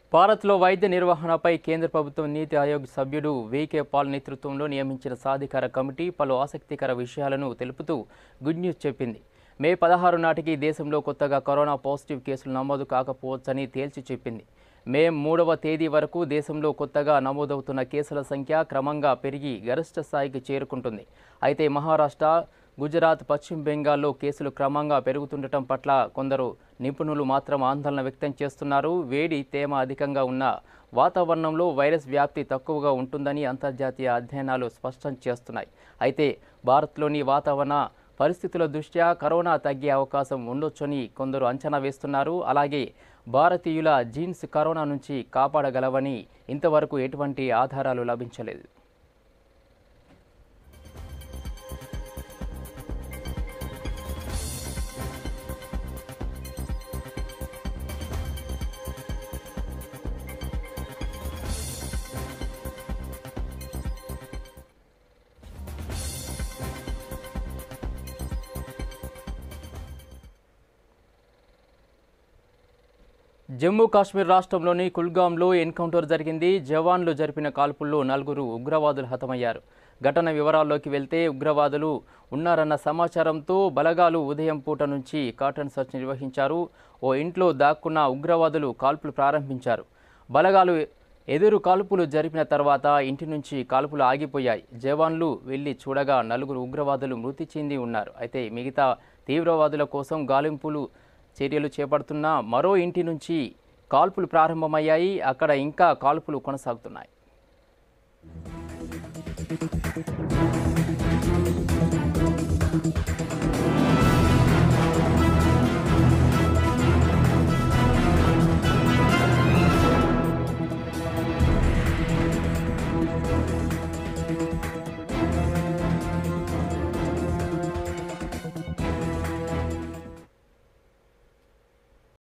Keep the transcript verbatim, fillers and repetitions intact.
భారత్లో వైద్య నిర్వహణపై కేంద్ర ప్రభుత్వం నీతి ఆయోగ్ సభ్యుడు వీకే పాల్ నేతృత్వంలో నియమించిన సాధికార కమిటీ పలు ఆసక్తికర విషయాలను తెలుపుతూ గుడ్ న్యూస్ చెప్పింది. మే పదహారు నాటికి దేశంలో కొత్తగా కరోనా పాజిటివ్ కేసులు నమోదు కాకపోవచ్చని తేల్చి చెప్పింది. మే మూడవ తేదీ వరకు దేశంలో కొత్తగా నమోదవుతున్న కేసుల సంఖ్య క్రమంగా పెరిగి గరిష్ట స్థాయికి చేరుకుంటుంది. అయితే మహారాష్ట్ర, గుజరాత్, పశ్చిమ బెంగాల్లో కేసులు క్రమంగా పెరుగుతుండటం పట్ల కొందరు నిపుణులు మాత్రం ఆందోళన వ్యక్తం చేస్తున్నారు. వేడి, తేమ అధికంగా ఉన్న వాతావరణంలో వైరస్ వ్యాప్తి తక్కువగా ఉంటుందని అంతర్జాతీయ అధ్యయనాలు స్పష్టం చేస్తున్నాయి. అయితే భారత్లోని వాతావరణ పరిస్థితుల దృష్ట్యా కరోనా తగ్గే అవకాశం ఉండొచ్చని కొందరు అంచనా వేస్తున్నారు. అలాగే భారతీయుల జీన్స్ కరోనా నుంచి కాపాడగలవని ఇంతవరకు ఎటువంటి ఆధారాలు లభించలేదు. జమ్మూ కాశ్మీర్ రాష్ట్రంలోని కుల్గాంలో ఎన్కౌంటర్ జరిగింది. జవాన్లు జరిపిన కాల్పుల్లో నలుగురు ఉగ్రవాదులు హతమయ్యారు. ఘటన వివరాల్లోకి వెళ్తే ఉగ్రవాదులు ఉన్నారన్న సమాచారంతో బలగాలు ఉదయం పూట నుంచి కాటన్ సర్చ్ నిర్వహించారు. ఓ ఇంట్లో దాక్కున్న ఉగ్రవాదులు కాల్పులు ప్రారంభించారు. బలగాలు ఎదురు కాల్పులు జరిపిన తర్వాత ఇంటి నుంచి కాల్పులు ఆగిపోయాయి. జవాన్లు వెళ్లి చూడగా నలుగురు ఉగ్రవాదులు మృతి చెంది ఉన్నారు. అయితే మిగతా తీవ్రవాదుల కోసం గాలింపులు చర్యలు చేపడుతున్న మరో ఇంటి నుంచి కాల్పులు ప్రారంభమయ్యాయి. అక్కడ ఇంకా కాల్పులు కొనసాగుతున్నాయి.